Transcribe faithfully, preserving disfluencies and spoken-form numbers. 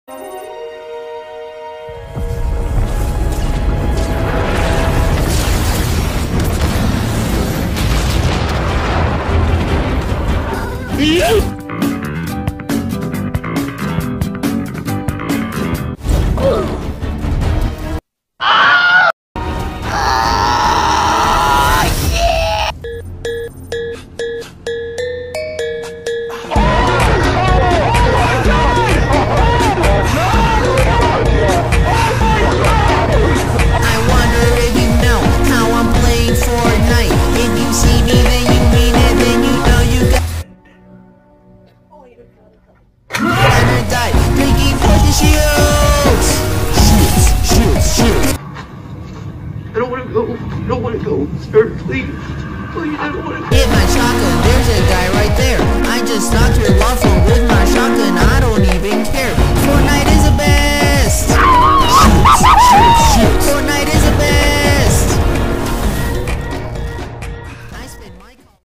I don't want to go. I don't want to go. Sir, please. Please, I don't want to go.